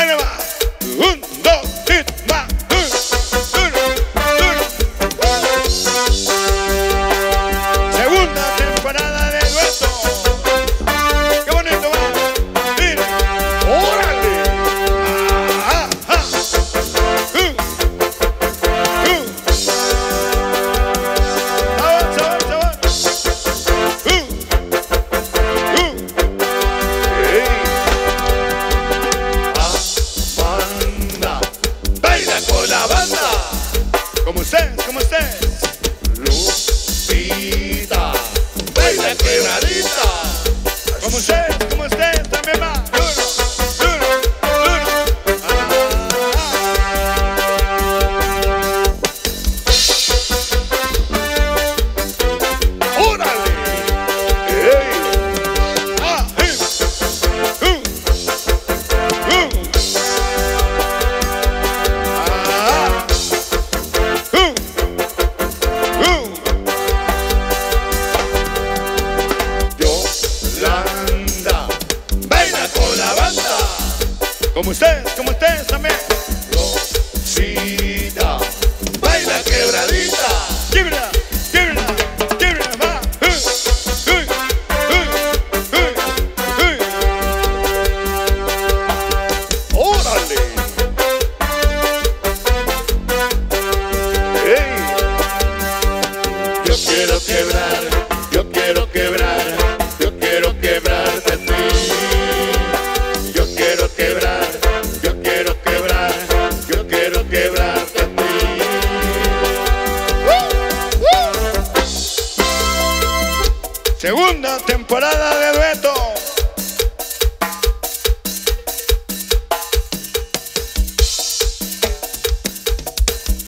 Ahí le va. 1, 2, 3, va. 1. Segunda temporada de dueto. Qué bonito va. Mire. ¡Órale! Como ustedes, Lupita, baila quebradita. como ustedes también va. Duro. ¡Órale! ¡Ey! Yolanda, baila con la banda. Como ustedes,